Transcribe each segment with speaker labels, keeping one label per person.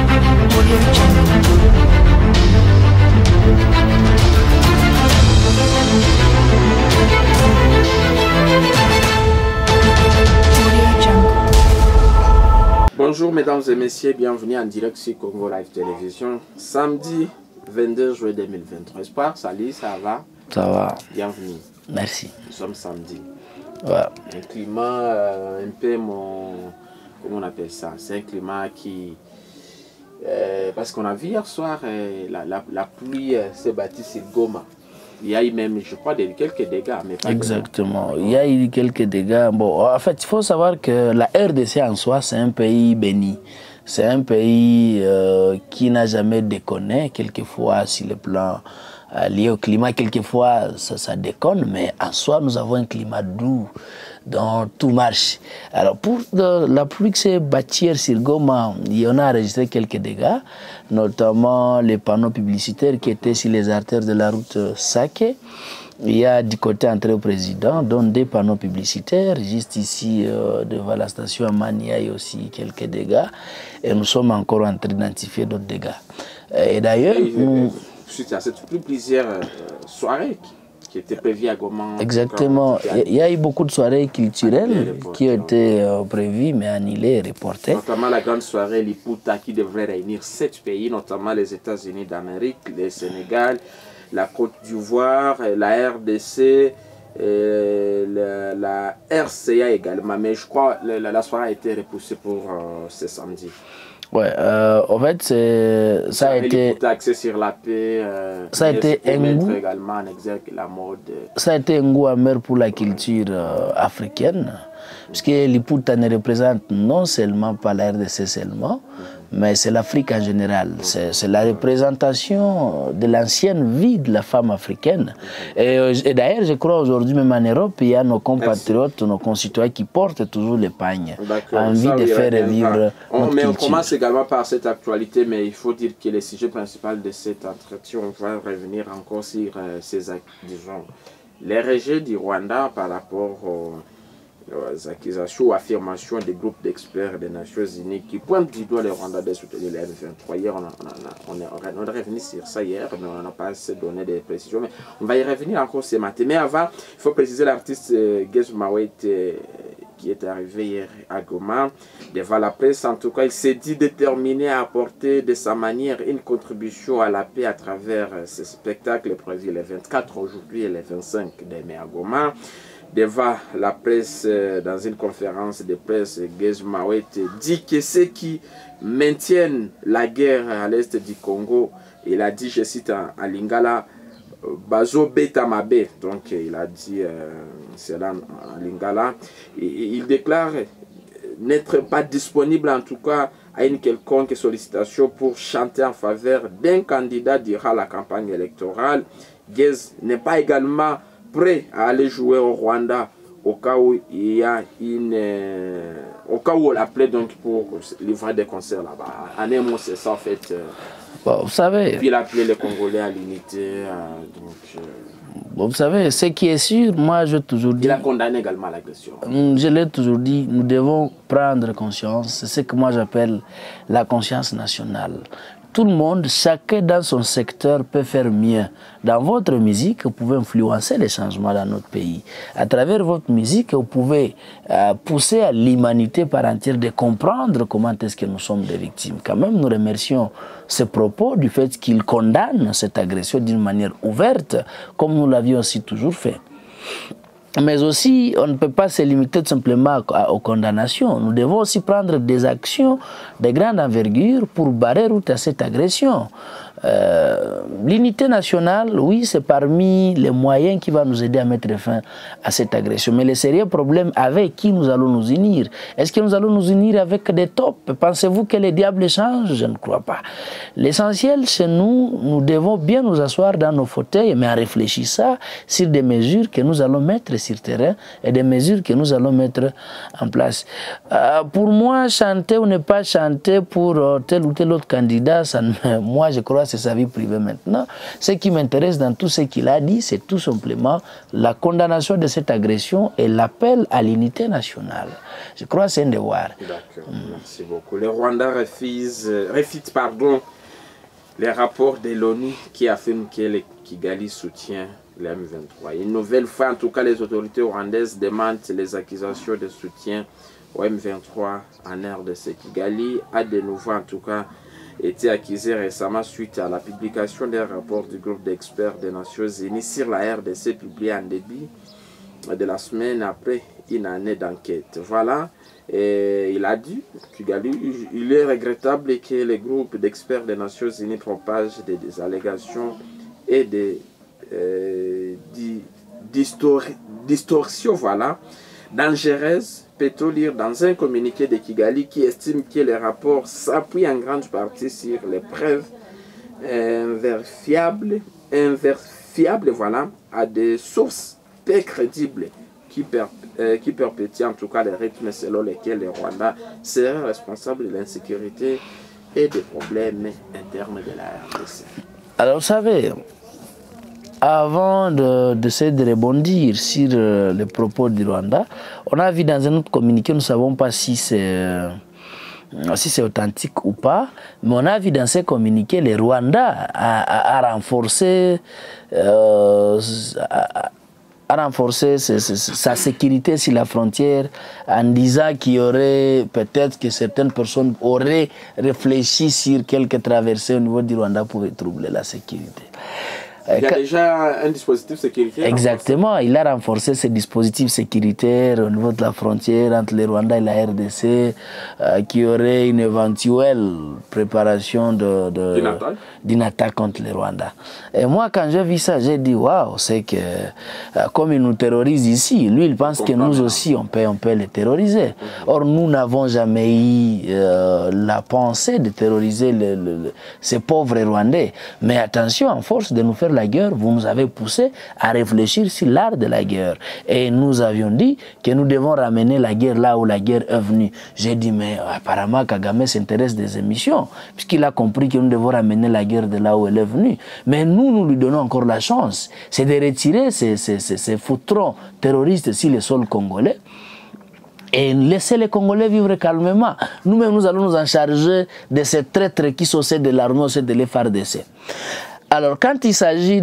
Speaker 1: Bonjour mesdames et messieurs, bienvenue en direct sur Congo Live Télévision. Samedi 22 juillet 2023. Espoir, salut, ça va?
Speaker 2: Ça va.
Speaker 1: Bienvenue.
Speaker 2: Merci.
Speaker 1: Nous sommes samedi.
Speaker 2: Ouais.
Speaker 1: Un climat un peu comment on appelle ça? C'est un climat qui... parce qu'on a vu hier soir la pluie s'est bâtie sur Goma. Il y a eu même, je crois, quelques dégâts. Mais pas
Speaker 2: exactement. Il y a eu quelques dégâts. Bon, en fait, il faut savoir que la RDC en soi, c'est un pays béni. C'est un pays qui n'a jamais déconné, quelquefois, sur le plan lié au climat. Quelquefois, ça déconne, mais en soi, nous avons un climat doux, dont tout marche. Alors, pour la pluie qui s'est bâtie sur Goma, il y en a enregistré quelques dégâts, notamment les panneaux publicitaires qui étaient sur les artères de la route Sake. Il y a du côté entrée au président, dont des panneaux publicitaires. Juste ici, devant la station Amani, il y a aussi quelques dégâts. Et nous sommes encore en train d'identifier d'autres dégâts. Et d'ailleurs...
Speaker 1: Suite à cette pluie, plusieurs soirées qui étaient prévues à Goma.
Speaker 2: Exactement. Il y a eu beaucoup de soirées culturelles qui ont été prévues, mais annulées et reportées.
Speaker 1: Notamment la grande soirée Liputa qui devrait réunir 7 pays, notamment les États-Unis d'Amérique, le Sénégal, la Côte d'Ivoire, la RDC, la RCA également. Mais je crois que la soirée a été repoussée pour ce samedi.
Speaker 2: Ouais, en fait, ça a été
Speaker 1: axé sur la paix,
Speaker 2: ça a été un goût
Speaker 1: également en exergue la mode.
Speaker 2: Ça a été un goût amer pour la culture africaine, parce que Liputa ne représente non seulement pas la RDC seulement, mais c'est l'Afrique en général. C'est la représentation de l'ancienne vie de la femme africaine. Et d'ailleurs, je crois aujourd'hui, même en Europe, il y a nos compatriotes, nos concitoyens qui portent toujours les pagnes, envie de faire revivre notre
Speaker 1: mais on
Speaker 2: culture.
Speaker 1: commence également par cette actualité, mais il faut dire que le sujet principal de cet entretien, on va revenir encore sur ces, disons, les rejets du Rwanda par rapport aux accusations ou affirmations des groupes d'experts des Nations Unies qui pointent du doigt le Rwanda de soutenir les M23. Hier, on est revenu sur ça hier, mais on n'a pas assez donné des précisions. Mais on va y revenir encore ce matin. Mais avant, il faut préciser l'artiste Gez Mawait qui est arrivé hier à Goma. Devant la presse, en tout cas, il s'est dit déterminé à apporter de sa manière une contribution à la paix à travers ce spectacle prévu les 24 aujourd'hui et les 25 mai à Goma. Devant la presse, dans une conférence de presse, Gez Mawait dit que ceux qui maintiennent la guerre à l'est du Congo, il a dit, je cite en lingala, Bazo Betamabe, donc il a dit cela en lingala, il déclare n'être pas disponible en tout cas à une quelconque sollicitation pour chanter en faveur d'un candidat durant la campagne électorale. Gez n'est pas également prêt à aller jouer au Rwanda au cas où il y a au cas où on l'appelait donc pour livrer des concerts là-bas. En un mot, c'est ça en fait.
Speaker 2: Bon, vous savez.
Speaker 1: Puis il a appelé les Congolais à l'unité.
Speaker 2: Bon, vous savez, ce qui est sûr, moi je toujours dit.
Speaker 1: Il a condamné également l'agression.
Speaker 2: Je l'ai toujours dit, nous devons prendre conscience. C'est ce que moi j'appelle la conscience nationale. Tout le monde, chacun dans son secteur peut faire mieux. Dans votre musique, vous pouvez influencer les changements dans notre pays. À travers votre musique, vous pouvez pousser à l'humanité par entière de comprendre comment est-ce que nous sommes des victimes. Quand même, nous remercions ce propos du fait qu'il condamne cette agression d'une manière ouverte, comme nous l'avions aussi toujours fait. Mais aussi, on ne peut pas se limiter tout simplement aux condamnations. Nous devons aussi prendre des actions de grande envergure pour barrer route à cette agression. L'unité nationale, oui, c'est parmi les moyens qui va nous aider à mettre fin à cette agression. Mais le sérieux problème, avec qui nous allons nous unir? Est-ce que nous allons nous unir avec des tops? Pensez-vous que les diables changent? Je ne crois pas. L'essentiel, c'est nous devons bien nous asseoir dans nos fauteuils, mais en réfléchissant sur des mesures que nous allons mettre sur terrain et des mesures que nous allons mettre en place. Pour moi, chanter ou ne pas chanter pour tel ou tel autre candidat, moi je crois que c'est sa vie privée maintenant. Ce qui m'intéresse dans tout ce qu'il a dit, c'est tout simplement la condamnation de cette agression et l'appel à l'unité nationale. Je crois que c'est un devoir.
Speaker 1: D'accord, merci beaucoup. Le Rwanda refute les rapports de l'ONU qui affirment que le Kigali soutient le M23. Une nouvelle fois, en tout cas, les autorités rwandaises démentent les accusations de soutien au M23 en RDC. Kigali a de nouveau, en tout cas, été accusé récemment suite à la publication d'un rapport du groupe d'experts des Nations Unies sur la RDC publié en début de la semaine après une année d'enquête. Voilà. Et il a dit, Kigali, il est regrettable que les groupes d'experts des Nations Unies propagent des allégations et des distorsions, voilà, dangereuses, peut-on lire dans un communiqué de Kigali qui estime que les rapports s'appuient en grande partie sur les preuves invérifiables, voilà, à des sources peu crédibles qui perpétue en tout cas les rythmes selon lesquels le Rwanda serait responsable de l'insécurité et des problèmes internes de la RDC.
Speaker 2: Alors vous savez, avant d'essayer de rebondir sur les propos du Rwanda, on a vu dans un autre communiqué, nous ne savons pas si c'est authentique ou pas, mais on a vu dans ces communiqués, le Rwanda a renforcé sa sécurité sur la frontière en disant qu'il y aurait peut-être que certaines personnes auraient réfléchi sur quelques traversées au niveau du Rwanda pour troubler la sécurité.
Speaker 1: Il y a déjà un dispositif sécuritaire.
Speaker 2: Exactement, il a renforcé ce dispositif sécuritaire au niveau de la frontière entre le Rwanda et la RDC, qui aurait une éventuelle préparation d'une attaque contre le Rwanda. Et moi, quand j'ai vu ça, j'ai dit waouh, c'est que comme il nous terrorise ici, lui, il pense que nous aussi, on peut les terroriser. Or, nous n'avons jamais eu la pensée de terroriser ces pauvres Rwandais. Mais attention, en force de nous faire la guerre, vous nous avez poussé à réfléchir sur l'art de la guerre. Et nous avions dit que nous devons ramener la guerre là où la guerre est venue. J'ai dit, mais apparemment Kagame s'intéresse des émissions, puisqu'il a compris que nous devons ramener la guerre de là où elle est venue. Mais nous lui donnons encore la chance, c'est de retirer ces foutrons terroristes sur le sol congolais et laisser les Congolais vivre calmement. Nous-mêmes, nous allons nous en charger de ces traîtres qui sont ceux de l'armée, ceux de l'FARDC. Alors, quand il s'agit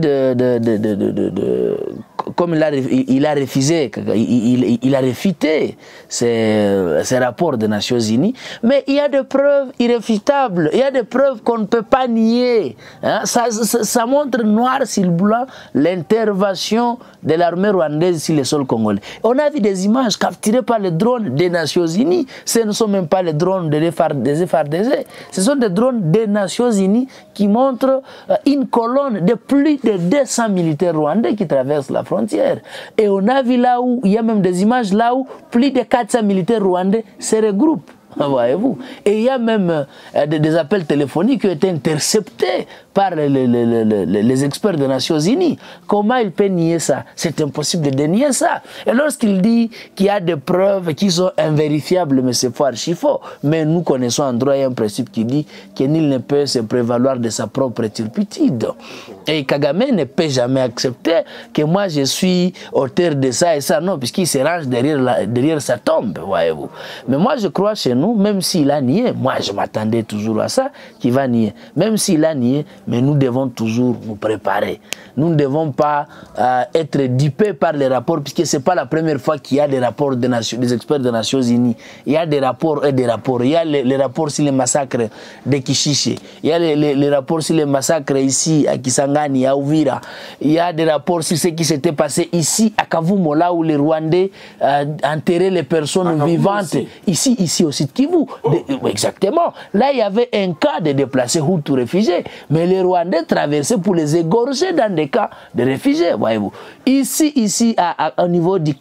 Speaker 2: comme il a refusé, il a réfuté ces rapports des Nations Unies, mais il y a des preuves irréfutables, il y a des preuves qu'on ne peut pas nier. Hein? Ça montre noir sur blanc l'intervention de l'armée rwandaise sur le sol congolais. On a vu des images capturées par les drones des Nations Unies. Ce ne sont même pas les drones des FARDC, ce sont des drones des Nations Unies qui montrent une colonne de plus de 200 militaires rwandais qui traversent la frontière. Et on a vu là où, il y a même des images là où plus de 400 militaires rwandais se regroupent. Voyez-vous. Et il y a même des appels téléphoniques qui ont été interceptés par les experts des Nations Unies. Comment il peut nier ça? C'est impossible de nier ça. Et lorsqu'il dit qu'il y a des preuves qui sont invérifiables, mais c'est archi faux. Mais nous connaissons en droit, il y a un principe qui dit que nul ne peut se prévaloir de sa propre turpitude. Et Kagame ne peut jamais accepter que moi je suis auteur de ça et ça. Non, puisqu'il se range derrière sa tombe, voyez-vous. Mais moi je crois chez nous, même s'il a nié, moi je m'attendais toujours à ça, qu'il va nier. Même s'il a nié, mais nous devons toujours nous préparer. Nous ne devons pas être dupés par les rapports, puisque ce n'est pas la première fois qu'il y a des rapports des experts des Nations Unies. Il y a des rapports et des rapports. Il y a les rapports sur les massacres de Kishiche. Il y a les rapports sur les massacres ici à Kisangani, à Uvira. Il y a des rapports sur ce qui s'était passé ici à Kavumo, là où les Rwandais enterraient les personnes vivantes. Ici aussi. Kivu. Exactement. Là, il y avait un cas de déplacés Hutus réfugiés, mais les Rwandais traversaient pour les égorger dans des cas de réfugiés, voyez-vous. Ici, au niveau du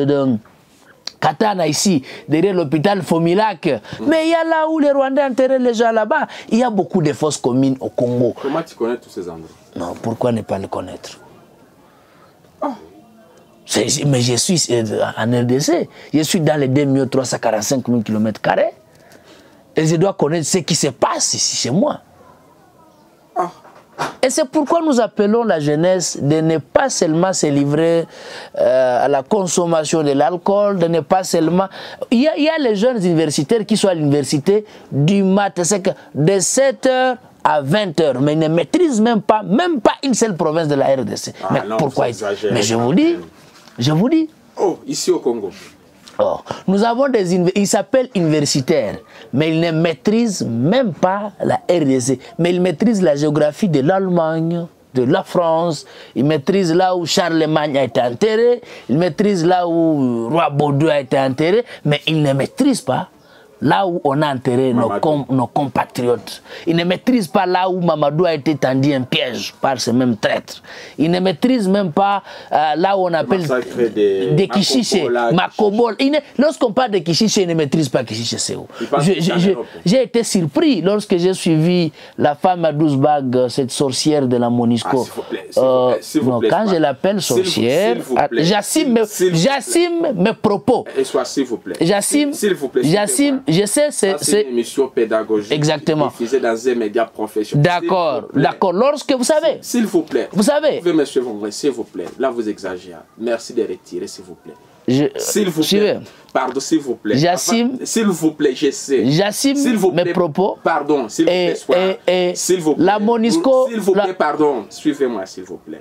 Speaker 2: Katana, ici, derrière l'hôpital Fomilac. Mais il y a là où les Rwandais enterraient les gens là-bas. Il y a beaucoup de fosses communes au Congo.
Speaker 1: Comment tu connais tous ces endroits?
Speaker 2: Non, pourquoi ne pas les connaître? Mais je suis en RDC, je suis dans les 2345 000 km². Et je dois connaître ce qui se passe ici chez moi.
Speaker 1: Ah.
Speaker 2: Et c'est pourquoi nous appelons la jeunesse de ne pas seulement se livrer à la consommation de l'alcool, de ne pas seulement... Il y a les jeunes universitaires qui sont à l'université du matin, c'est que de 7h à 20h, mais ils ne maîtrisent même pas une seule province de la RDC.
Speaker 1: Ah,
Speaker 2: mais
Speaker 1: non,
Speaker 2: pourquoi? Mais je vous dis.
Speaker 1: Oh, ici au Congo.
Speaker 2: Oh, nous avons ils s'appellent universitaires, mais ils ne maîtrisent même pas la RDC. Mais ils maîtrisent la géographie de l'Allemagne, de la France. Ils maîtrisent là où Charlemagne a été enterré. Ils maîtrisent là où Roi Baudouin a été enterré. Mais ils ne maîtrisent pas là où on a enterré nos compatriotes. Ils ne maîtrisent pas là où Mamadou a été tendu un piège par ces mêmes traîtres. Ils ne maîtrisent même pas là où on appelle des Kichiché, Makobol. Lorsqu'on parle de Kichiché, ils ne maîtrisent pas Kichiché, c'est où. J'ai été surpris lorsque j'ai suivi la femme à 12 bagues, cette sorcière de la Monisco.
Speaker 1: S'il vous plaît,
Speaker 2: quand je l'appelle sorcière, j'assume mes propos.
Speaker 1: Et soit s'il vous plaît.
Speaker 2: J'assume. Je sais, c'est
Speaker 1: une émission pédagogique.
Speaker 2: Exactement.
Speaker 1: Diffusée dans un média professionnel.
Speaker 2: D'accord. Lorsque vous savez.
Speaker 1: S'il vous plaît.
Speaker 2: Vous savez.
Speaker 1: Vous pouvez me suivre, s'il vous plaît. Là, vous exagérez. Merci de retirer, s'il vous plaît. S'il vous plaît. Pardon, s'il vous plaît.
Speaker 2: J'assume.
Speaker 1: S'il vous plaît, j'essaie.
Speaker 2: J'assume mes propos.
Speaker 1: Pardon, s'il vous plaît. S'il vous plaît.
Speaker 2: La Monisco.
Speaker 1: S'il vous plaît, pardon. Suivez-moi, s'il vous plaît.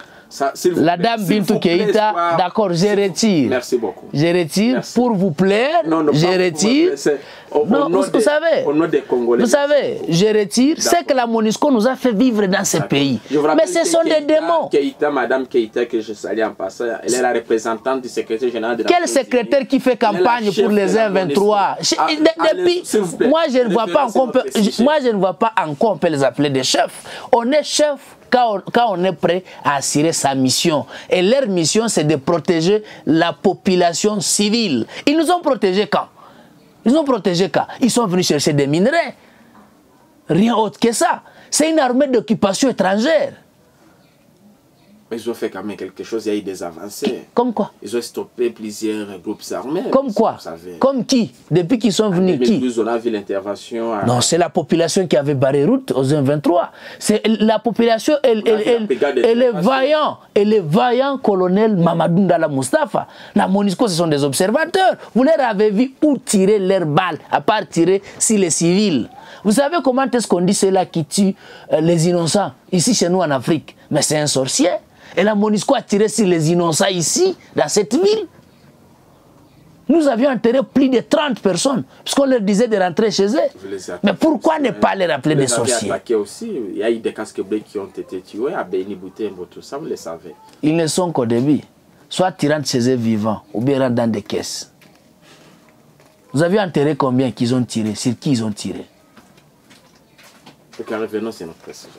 Speaker 2: La dame Bintou Keïta, d'accord, je retire.
Speaker 1: Merci beaucoup.
Speaker 2: Je retire. Merci. Pour vous plaire, je retire. Non, vous savez, vous savez, je retire. C'est que la Monisco nous a fait vivre dans ce pays. Mais ce sont des démons.
Speaker 1: Madame Keïta, que je salue en passant, elle est la représentante du secrétaire général de la
Speaker 2: Quel secrétaire qui fait campagne pour les 1-23? Depuis, moi je ne vois pas encore on peut les appeler des chefs. On est chef quand on est prêt à assurer sa mission. Et leur mission, c'est de protéger la population civile. Ils nous ont protégés quand? Ils nous ont protégés quand? Ils sont venus chercher des minerais. Rien autre que ça. C'est une armée d'occupation étrangère.
Speaker 1: Mais ils ont fait quand même quelque chose, il y a eu des avancées.
Speaker 2: Comme quoi?
Speaker 1: Ils ont stoppé plusieurs groupes armés.
Speaker 2: Comme quoi? Comme qui? Depuis qu'ils sont venus, qui?
Speaker 1: On a vu l'intervention.
Speaker 2: Non, c'est la population qui avait barré route aux 1-23. C'est la population et les vaillants colonels Mamadou Ndala Mustafa. La Monisco, ce sont des observateurs. Vous leur avez vu où tirer leurs balles, à part tirer sur les civils. Vous savez comment est-ce qu'on dit ceux-là qui tuent les innocents ici chez nous en Afrique? Mais c'est un sorcier. Et la Monisco a tiré sur les innocents ici, dans cette ville. Nous avions enterré plus de 30 personnes, puisqu'on leur disait de rentrer chez eux. Mais pourquoi ne pas les rappeler des sorciers?
Speaker 1: Aussi. Il y a eu des casques bleus qui ont été tués à Béni Boutembo, tout ça, vous le savez.
Speaker 2: Ils ne sont qu'au début. Soit tirant chez eux vivants, ou bien rentrent dans des caisses. Vous avez enterré combien qu'ils ont tiré? Sur qui ils ont tiré?
Speaker 1: Revenons sur notre question.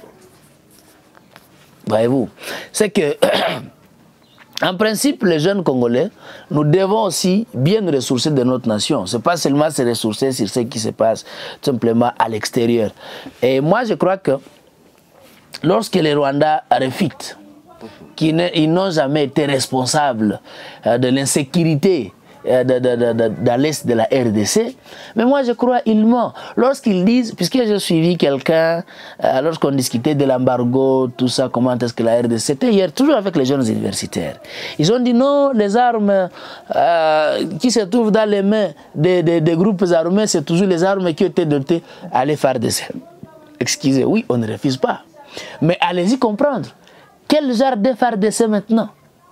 Speaker 2: Voyez-vous, c'est que, en principe, les jeunes Congolais, nous devons aussi bien nous ressourcer de notre nation. Ce n'est pas seulement se ressourcer sur ce qui se passe tout simplement à l'extérieur. Et moi, je crois que lorsque les Rwandais refitent, qu'ils n'ont jamais été responsables de l'insécurité dans l'est de la RDC, mais moi je crois ils mentent lorsqu'ils disent, puisque j'ai suivi quelqu'un lorsqu'on discutait de l'embargo, tout ça, comment est-ce que la RDC, c'était hier, toujours avec les jeunes universitaires, ils ont dit non, les armes qui se trouvent dans les mains des groupes armés, c'est toujours les armes qui ont été dotées à l'FARDC. Excusez, oui, on ne refuse pas, mais allez-y comprendre, quel genre de FARDC maintenant?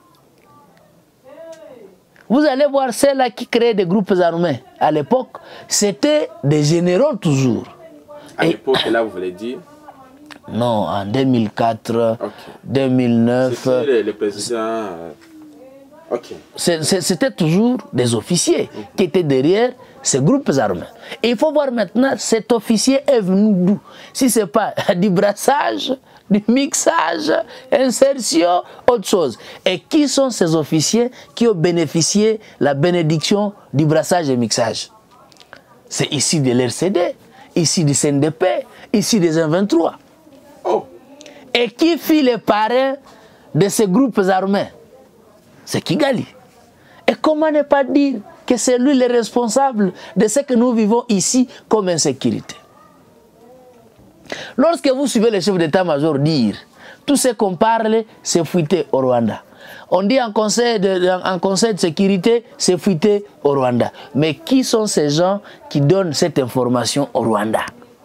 Speaker 2: Vous allez voir ceux-là qui créaient des groupes armés. À l'époque, c'était des généraux toujours.
Speaker 1: À l'époque, là, vous voulez dire?
Speaker 2: Non, en 2004, okay. 2009.
Speaker 1: C'était le président. Ok.
Speaker 2: C'était toujours des officiers qui étaient derrière ces groupes armés. Et il faut voir maintenant, cet officier est venu d'où? Si ce n'est pas du brassage, du mixage, insertion, autre chose. Et qui sont ces officiers qui ont bénéficié la bénédiction du brassage et mixage? C'est ici de l'RCD, ici du CNDP, ici des 1-23. Oh. Et qui fit les parrains de ces groupes armés? c'est Kigali. Et comment ne pas dire que c'est lui le responsable de ce que nous vivons ici comme insécurité? Lorsque vous suivez le chef d'état-major dire tout ce qu'on parle, c'est fuité au Rwanda. On dit en conseil de sécurité, c'est fuité au Rwanda. Mais qui sont ces gens qui donnent cette information au Rwanda?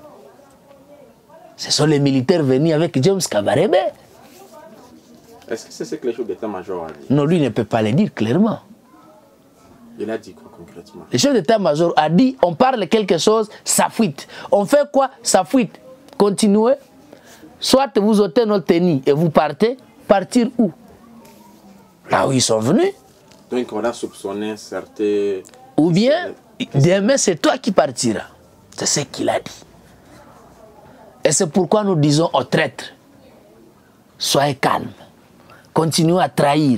Speaker 2: Ce sont les militaires venus avec James Kabarebe.
Speaker 1: Est-ce que c'est ce que le chef d'état-major a dit?
Speaker 2: Non, lui ne peut pas le dire clairement.
Speaker 1: Il a dit quoi concrètement?
Speaker 2: Le chef d'état-major a dit, on parle quelque chose, ça fuite. On fait quoi? Ça fuite. Continuez. Soit vous ôtez notre tenue et vous partez. Partir où? Là où ils sont venus.
Speaker 1: Donc on a soupçonné certains...
Speaker 2: Ou bien, demain c'est toi qui partiras. C'est ce qu'il a dit. Et c'est pourquoi nous disons aux traîtres, soyez calmes. Continuez à trahir.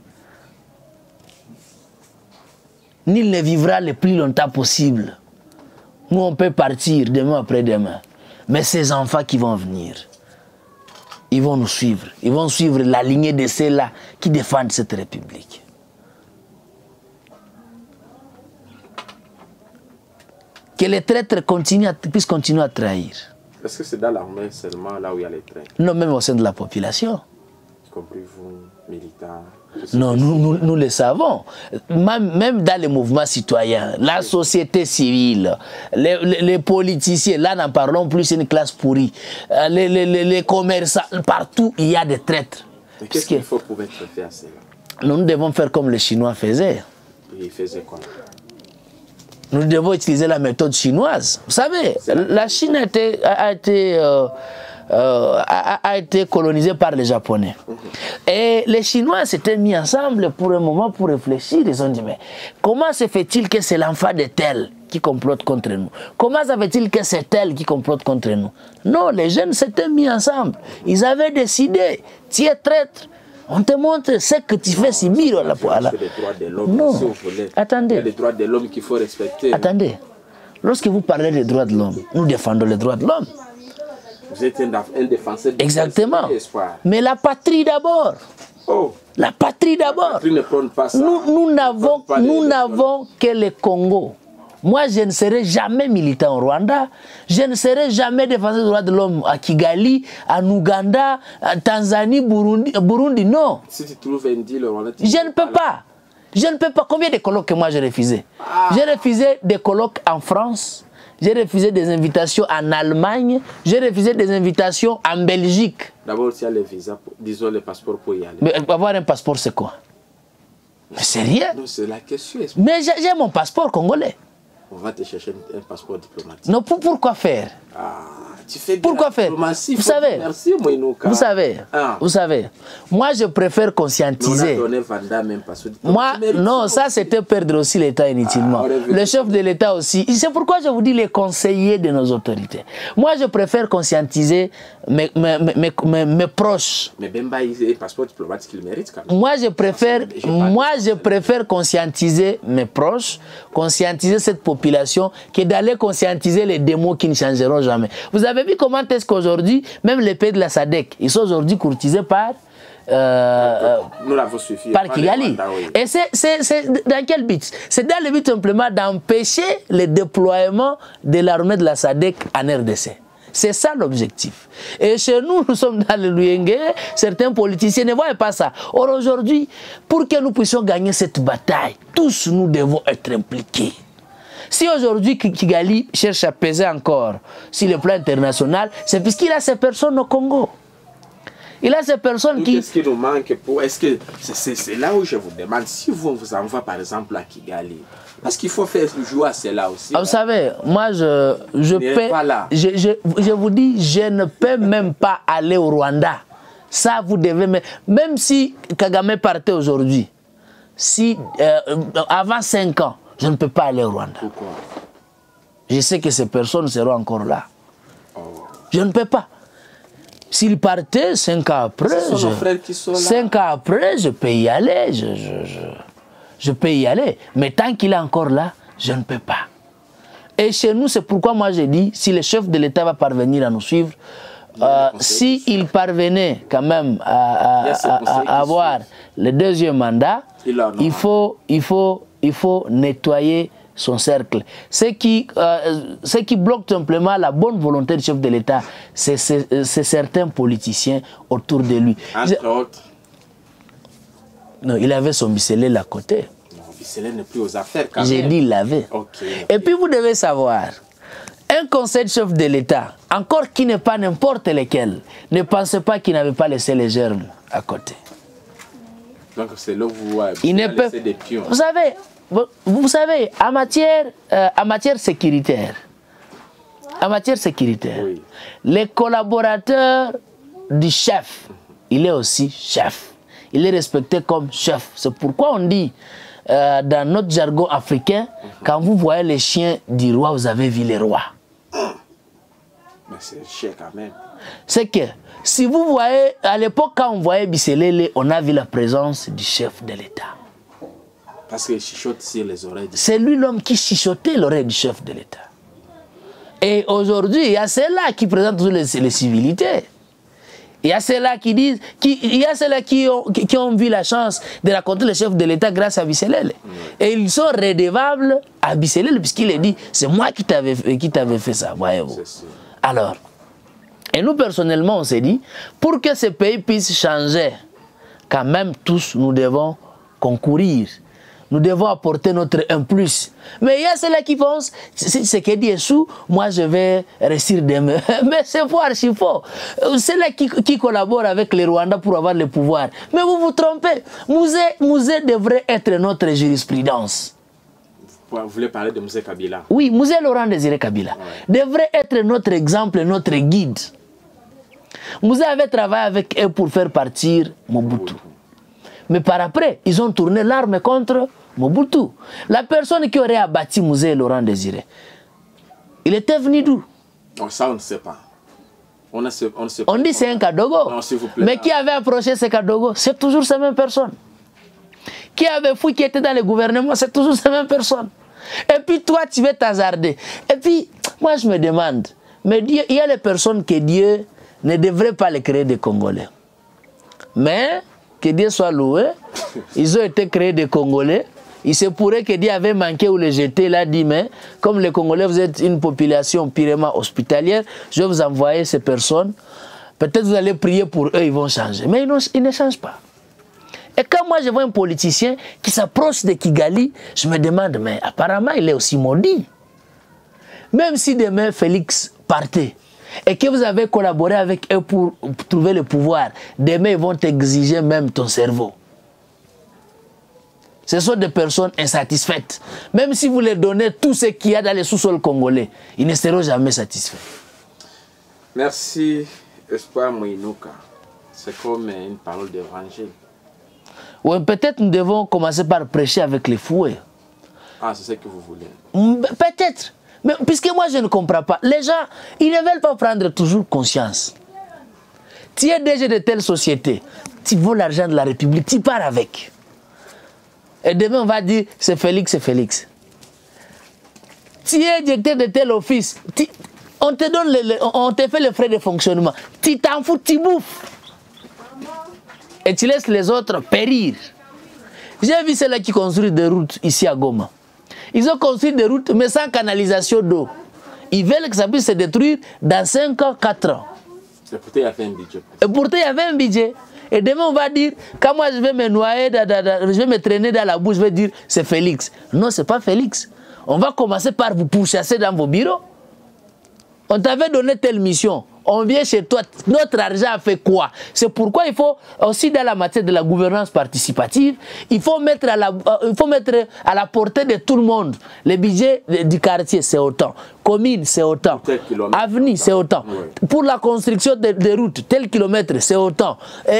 Speaker 2: Nul ne vivra le plus longtemps possible. Nous, on peut partir demain après-demain. Mais ces enfants qui vont venir, ils vont nous suivre. Ils vont suivre la lignée de ceux-là qui défendent cette République. Que les traîtres puissent continuer à trahir.
Speaker 1: Est-ce que c'est dans l'armée seulement là où il y a les traîtres?
Speaker 2: Non, même au sein de la population.
Speaker 1: Y compris vous, militaires?
Speaker 2: Non, nous le savons. Même dans les mouvements citoyens, la société civile, les politiciens, là n'en parlons plus, c'est une classe pourrie. Les commerçants, partout il y a des traîtres.
Speaker 1: Mais qu'est-ce qu'il faut pour être fait à cela?
Speaker 2: Nous devons faire comme les Chinois faisaient.
Speaker 1: Et ils faisaient quoi?
Speaker 2: Nous devons utiliser la méthode chinoise. Vous savez, la Chine a été colonisée par les Japonais. Et les Chinois s'étaient mis ensemble pour un moment pour réfléchir. Ils ont dit, mais comment se fait-il que c'est l'enfant de tel qui complote contre nous? Comment se fait-il que c'est tel qui complote contre nous? Non, les jeunes s'étaient mis ensemble. Ils avaient décidé, tu es traître. On te montre ce que tu fais si mire à la poêle. Non,
Speaker 1: si vous voulez.
Speaker 2: Attendez.
Speaker 1: Il y a les droits de l'homme qu'il faut respecter.
Speaker 2: Attendez. Lorsque vous parlez des droits de l'homme, nous défendons les droits de l'homme.
Speaker 1: Vous êtes un défenseur de
Speaker 2: exactement.
Speaker 1: L'espoir.
Speaker 2: Mais la patrie d'abord.
Speaker 1: Oh.
Speaker 2: La patrie d'abord.
Speaker 1: La patrie ne prône pas ça.
Speaker 2: Nous n'avons que le Congo. Moi, je ne serai jamais militant au Rwanda. Je ne serai jamais défenseur des droits de l'homme à Kigali, en Ouganda, en Tanzanie, Burundi, non.
Speaker 1: Si tu trouves un deal au Rwanda,
Speaker 2: je ne peux pas. Je ne peux pas. Combien de colloques que moi j'ai refusé? J'ai refusé des colloques en France. J'ai refusé des invitations en Allemagne. J'ai refusé des invitations en Belgique.
Speaker 1: D'abord, il y a les visas, disons les passeports pour y aller.
Speaker 2: Mais avoir un passeport, c'est quoi? Mais c'est rien.
Speaker 1: Non, c'est la question.
Speaker 2: Mais j'ai mon passeport congolais.
Speaker 1: On va te chercher un passeport diplomatique.
Speaker 2: Non, pourquoi faire?
Speaker 1: Tu fais
Speaker 2: pourquoi faire?
Speaker 1: Vous savez, merci,
Speaker 2: vous savez, moi je préfère conscientiser.
Speaker 1: On a donné Vanda même passeport
Speaker 2: moi, non, ça c'était perdre aussi l'État inutilement. Le chef de l'État aussi. C'est pourquoi je vous dis les conseillers de nos autorités. Moi je préfère conscientiser mes proches.
Speaker 1: Mais Bemba, il est passeport diplomatique, il mérite quand même.
Speaker 2: Moi je préfère conscientiser mes proches, conscientiser cette population, que d'aller conscientiser les démos qui ne changeront jamais. Vous avez vu comment est-ce qu'aujourd'hui, même les pays de la SADC, ils sont aujourd'hui courtisés par
Speaker 1: nous l'avons suffi.
Speaker 2: Par Kigali. Oui. Et c'est dans quel but? C'est dans le but simplement d'empêcher le déploiement de l'armée de la SADC en RDC. C'est ça l'objectif. Et chez nous, nous sommes dans le Luyenge, certains politiciens ne voient pas ça. Or aujourd'hui, pour que nous puissions gagner cette bataille, tous nous devons être impliqués. Si aujourd'hui Kigali cherche à peser encore sur le plan international, c'est puisqu'il a ces personnes au Congo. Il a ces personnes qui...
Speaker 1: Qu'est-ce qui nous manque pour... Est-ce que c'est là où je vous demande, si on vous envoie par exemple à Kigali, parce qu'il faut faire jouer à cela aussi.
Speaker 2: Vous savez, moi je vous dis, je ne peux même pas aller au Rwanda. Ça vous devez... Même si Kagame partait aujourd'hui, si avant 5 ans, je ne peux pas aller au Rwanda.
Speaker 1: Pourquoi?
Speaker 2: Je sais que ces personnes seront encore là. Je ne peux pas. S'il partait 5 ans après, 5 ans après, je peux y aller. Je peux y aller. Mais tant qu'il est encore là, je ne peux pas. Et chez nous, c'est pourquoi moi j'ai dit, si le chef de l'État va parvenir à nous suivre, s'il parvenait quand même à avoir le deuxième mandat, il faut nettoyer son cercle. Ce qui bloque simplement la bonne volonté du chef de l'État, c'est certains politiciens autour de lui.
Speaker 1: Entre autres.
Speaker 2: Non, il avait son Bisselel à côté.
Speaker 1: Non, Bisselel n'est plus aux affaires quand même.
Speaker 2: J'ai dit il l'avait.
Speaker 1: Okay.
Speaker 2: Et puis vous devez savoir, un conseil de chef de l'État, encore qui n'est pas n'importe lequel, ne pensez pas qu'il n'avait pas laissé les germes à côté.
Speaker 1: Donc c'est là où vous
Speaker 2: laissez
Speaker 1: des pions.
Speaker 2: Vous savez, en matière sécuritaire, oui, les collaborateurs du chef, il est aussi chef. Il est respecté comme chef. C'est pourquoi on dit, dans notre jargon africain, quand vous voyez les chiens du roi, vous avez vu les rois.
Speaker 1: Mais c'est cher quand même.
Speaker 2: C'est que, si vous voyez, à l'époque, quand on voyait Bisselele, on a vu la présence du chef de l'État.
Speaker 1: Parce qu'il chuchote sur les oreilles.
Speaker 2: C'est lui l'homme qui chuchotait l'oreille du chef de l'État. Et aujourd'hui, il y a ceux-là qui présentent toutes les civilités. Il y a ceux-là qui disent, il y a ceux-là qui ont vu la chance de rencontrer le chef de l'État grâce à Bisselele. Et ils sont redevables à Bisselele puisqu'il a dit, c'est moi qui t'avais fait ça, voyez-vous. Alors, et nous personnellement, on s'est dit, pour que ce pays puisse changer, quand même tous, nous devons concourir. Nous devons apporter notre un plus. Mais il y a ceux-là qui pensent, c'est que dit sous, moi je vais réussir demain. Mais c'est faux, archi faux. Ceux-là qui collaborent avec les Rwandais pour avoir le pouvoir. Mais vous vous trompez. Musée devrait être notre jurisprudence.
Speaker 1: Vous voulez parler de Musée Kabila?
Speaker 2: Oui, Musée Laurent Désiré Kabila devrait être notre exemple, notre guide. Musée avait travaillé avec eux pour faire partir Mobutu. Mais par après, ils ont tourné l'arme contre Mobutu. La personne qui aurait abattu Musée Laurent Désiré, il était venu d'où?
Speaker 1: Ça, on ne sait pas. On ne sait pas.
Speaker 2: On dit c'est un Kadogo.
Speaker 1: Non, s'il vous plaît.
Speaker 2: Mais qui avait approché ces Kadogo? C'est toujours ces mêmes personnes. Qui avait fouillé, qui était dans le gouvernement? C'est toujours ces mêmes personnes. Et puis toi, tu veux t'hasarder. Et puis, moi, je me demande, mais Dieu, il y a les personnes que Dieu ne devrait pas les créer des Congolais. Mais que Dieu soit loué, ils ont été créés des Congolais. Il se pourrait que Dieu avait manqué ou les jeter. Il a dit, mais comme les Congolais, vous êtes une population purement hospitalière, je vais vous envoyer ces personnes. Peut-être vous allez prier pour eux, ils vont changer. Mais ils ne changent pas. Et quand moi je vois un politicien qui s'approche de Kigali, je me demande, mais apparemment il est aussi maudit. Même si demain Félix partait, et que vous avez collaboré avec eux pour trouver le pouvoir, demain ils vont t'exiger même ton cerveau. Ce sont des personnes insatisfaites. Même si vous leur donnez tout ce qu'il y a dans les sous-sols congolais, ils ne seront jamais satisfaits.
Speaker 1: Merci, Espoir Mouinouka. C'est comme une parole d'évangile.
Speaker 2: Oui, peut-être nous devons commencer par prêcher avec les fouets.
Speaker 1: Ah, c'est ce que vous voulez.
Speaker 2: Peut-être. Mais puisque moi je ne comprends pas. Les gens, ils ne veulent pas prendre toujours conscience. Tu es déjà de telle société, tu voles l'argent de la République, tu pars avec. Et demain on va dire, c'est Félix, c'est Félix. Tu es directeur de tel office, on te fait les frais de fonctionnement. Tu t'en fous, tu bouffes. Et tu laisses les autres périr. J'ai vu ceux-là qui construisent des routes ici à Goma. Ils ont construit des routes, mais sans canalisation d'eau. Ils veulent que ça puisse se détruire dans 5 ans, 4 ans.
Speaker 1: Et pourtant, il y avait un budget.
Speaker 2: Et pourtant, il y avait un budget. Et demain, on va dire, quand moi je vais me noyer, je vais me traîner dans la bouche, je vais dire, c'est Félix. Non, ce n'est pas Félix. On va commencer par vous pourchasser dans vos bureaux. On t'avait donné telle mission. On vient chez toi, notre argent a fait quoi? C'est pourquoi il faut aussi dans la matière de la gouvernance participative, il faut mettre à la portée de tout le monde. Le budget du quartier, c'est autant. Commune, c'est autant. Avenue, c'est autant. Oui. Pour la construction des routes, tel kilomètre, c'est autant.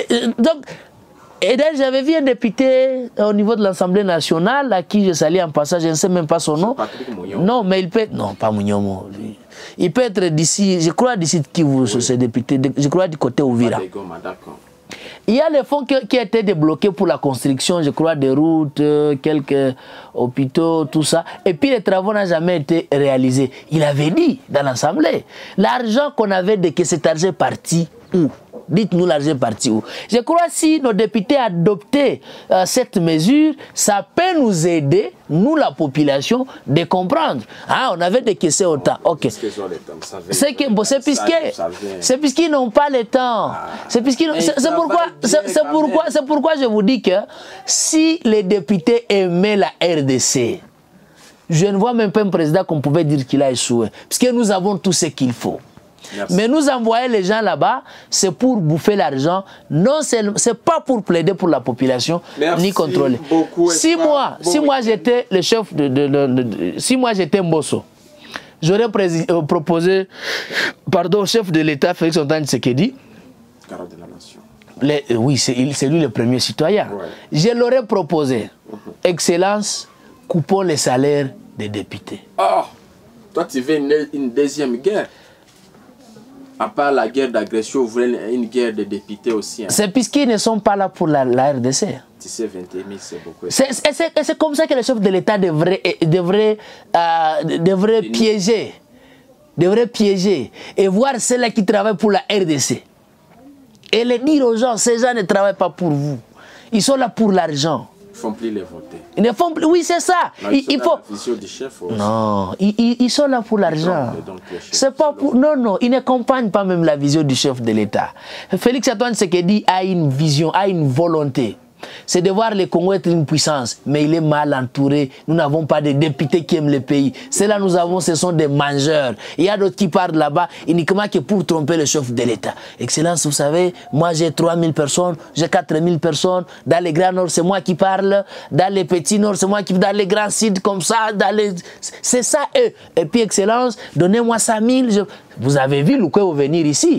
Speaker 2: Et d'ailleurs, j'avais vu un député au niveau de l'Assemblée nationale, à qui je salue en passage, je ne sais même pas son nom. Non, mais il peut... Non, pas Mouniomo. Il peut être d'ici, je crois d'ici Kivu, ce député, je crois du côté Ouvira. il y a les fonds qui étaient débloqués pour la construction, je crois, des routes, quelques hôpitaux, tout ça. Et puis les travaux n'ont jamais été réalisés. Il avait dit dans l'Assemblée, l'argent qu'on avait de que cet argent est parti où? Dites-nous l'argent est parti où? Je crois que si nos députés adoptaient cette mesure, ça peut nous aider, nous la population, de comprendre. Ah, on avait décaissé autant. Ok. C'est puisqu'ils n'ont pas le temps. C'est pourquoi je vous dis que si les députés aimaient la RDC, je ne vois même pas un président qu'on pouvait dire qu'il a échoué. Parce que nous avons tout ce qu'il faut. Merci. Mais nous envoyer les gens là-bas, c'est pour bouffer l'argent. Non, c'est pas pour plaider pour la population, ni contrôler. Si moi j'étais le chef si moi j'étais Mbosso, j'aurais proposé, au chef de l'État, Félix Antoine Tshisekedi,
Speaker 1: garant de la nation.
Speaker 2: Oui, c'est lui le premier citoyen. Ouais. Je l'aurais proposé, Excellence, coupons les salaires des députés.
Speaker 1: Oh, toi tu veux une deuxième guerre? À part la guerre d'agression, vous voulez une guerre de députés aussi. Hein.
Speaker 2: C'est puisqu'ils ne sont pas là pour la RDC.
Speaker 1: Tu sais, 21 000, c'est beaucoup.
Speaker 2: C'est comme ça que le chef de l'État devrait piéger. Devrait piéger. Et voir ceux-là qui travaillent pour la RDC. Et les dire aux gens, ces gens ne travaillent pas pour vous. Ils sont là pour l'argent.
Speaker 1: Ils ne font plus les voter.
Speaker 2: Ils ne font plus, oui, c'est ça.
Speaker 1: Non, il faut... la vision du chef aussi.
Speaker 2: Non, ils sont là pour l'argent. C'est pas pour... Non, ils ne comprennent pas même la vision du chef de l'État. Félix Antoine Tshisekedi a une vision, a une volonté. C'est de voir le Congo être une puissance, mais il est mal entouré. Nous n'avons pas de députés qui aiment le pays. Ceux-là nous avons, ce sont des mangeurs. Il y a d'autres qui parlent là-bas uniquement que pour tromper le chef de l'État. Excellence, vous savez, moi j'ai 3000 personnes, j'ai 4000 personnes. Dans les grands nord, c'est moi qui parle. Dans les petits nord, c'est moi qui... Dans les grands sud, comme ça, c'est ça, eux. Et puis, Excellence, donnez-moi 5000. Vous avez vu Loukéo venir ici.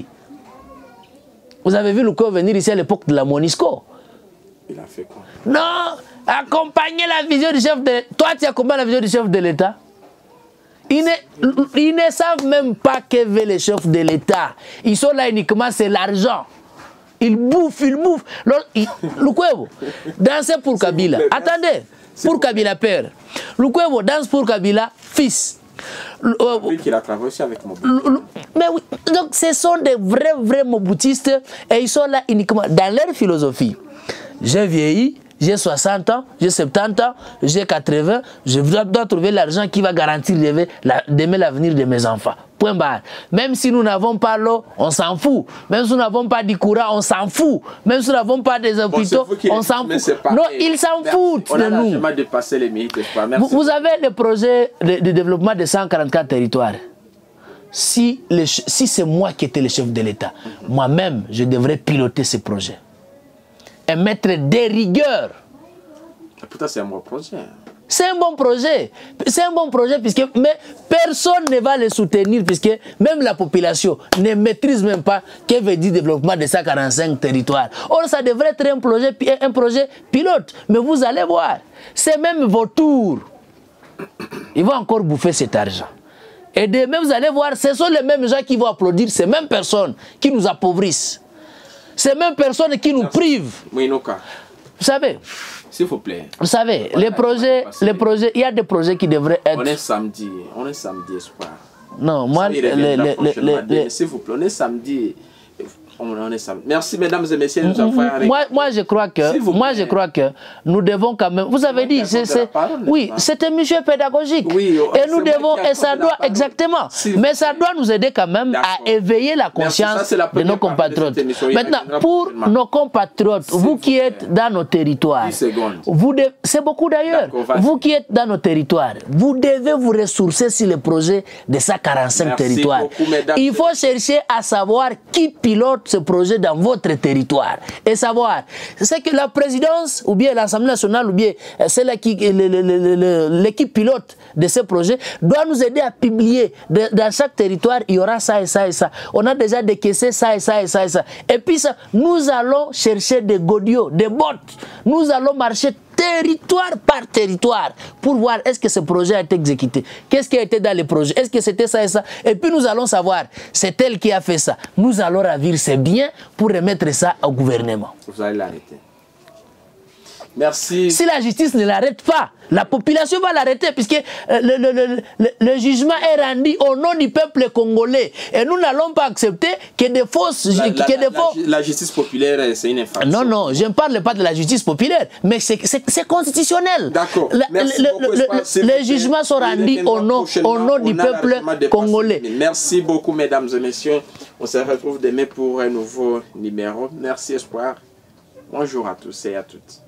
Speaker 2: Vous avez vu Loukéo venir ici à l'époque de la Monisco.
Speaker 1: Il a fait quoi?
Speaker 2: Non, accompagner la vision du chef de l'État. Toi, tu accompagnes la vision du chef de l'État. Ils ne savent même pas que veut le chef de l'État. Ils sont là uniquement, c'est l'argent. Ils bouffent. Loukéo, dansez pour Kabila. Attendez, pour Kabila père. Loukéo danse pour Kabila fils.
Speaker 1: Lui qui a travaillé aussi avec Mobutu.
Speaker 2: Mais oui, donc ce sont des vrais moboutistes et ils sont là uniquement dans leur philosophie. J'ai vieilli, j'ai 60 ans, j'ai 70 ans, j'ai 80, je dois trouver l'argent qui va garantir demain l'avenir de mes enfants. Point barre. Même si nous n'avons pas l'eau, on s'en fout. Même si nous n'avons pas du courant, on s'en fout. Même si nous n'avons pas des hôpitaux, on s'en fout. Non, ils s'en foutent de nous.
Speaker 1: On a dépassé les limites.
Speaker 2: Vous avez le projet de développement de 144 territoires. Si c'est moi qui étais le chef de l'État, moi-même, je devrais piloter ce projet. Et mettre des rigueurs.
Speaker 1: Pourtant, c'est un bon projet.
Speaker 2: C'est un bon projet. C'est un bon projet, mais personne ne va le soutenir, puisque même la population ne maîtrise même pas ce que veut dire développement de 145 territoires. Or, ça devrait être un projet pilote. Mais vous allez voir, c'est même vos tours. Ils vont encore bouffer cet argent. Et demain, vous allez voir, ce sont les mêmes gens qui vont applaudir, ces mêmes personnes qui nous appauvrissent. Ces mêmes personnes qui nous privent. Vous savez,
Speaker 1: s'il vous plaît.
Speaker 2: Vous savez, les projets, il y a des projets qui devraient être...
Speaker 1: On est samedi espoir.
Speaker 2: Non, moi,
Speaker 1: s'il vous plaît, on est samedi. Merci mesdames et messieurs de nous avoir avec...
Speaker 2: Moi je crois que nous devons quand même, vous avez dit, oui, c'est un monsieur pédagogique, oui, et nous devons, et ça doit, exactement, mais ça doit nous aider quand même à éveiller la conscience de nos compatriotes. Maintenant, pour nos compatriotes, vous qui êtes dans nos territoires, c'est beaucoup d'ailleurs, vous qui êtes dans nos territoires, vous devez vous ressourcer sur le projet de 145 territoires. Il faut chercher à savoir qui pilote ce projet dans votre territoire et savoir, c'est que la présidence ou bien l'Assemblée nationale ou bien l'équipe pilote de ce projet doit nous aider à publier dans chaque territoire, il y aura ça et ça et ça. On a déjà décaissé ça et ça et ça et ça. Et puis ça, nous allons chercher des godiots, des bottes. Nous allons marcher territoire par territoire, pour voir est-ce que ce projet a été exécuté, qu'est-ce qui a été dans les projets, est-ce que c'était ça et ça, et puis nous allons savoir, c'est elle qui a fait ça. Nous allons ravir ses biens pour remettre ça au gouvernement.
Speaker 1: Vous allez l'arrêter. Merci.
Speaker 2: Si la justice ne l'arrête pas, la population va l'arrêter puisque le jugement est rendu au nom du peuple congolais. Et nous n'allons pas accepter que des fausses...
Speaker 1: La justice populaire, c'est une infraction.
Speaker 2: Non, non, je ne parle pas de la justice populaire, mais c'est constitutionnel.
Speaker 1: D'accord.
Speaker 2: Les jugements sont rendus au nom du peuple congolais.
Speaker 1: Merci beaucoup, mesdames et messieurs. On se retrouve demain pour un nouveau numéro. Merci, Espoir. Bonjour à tous et à toutes.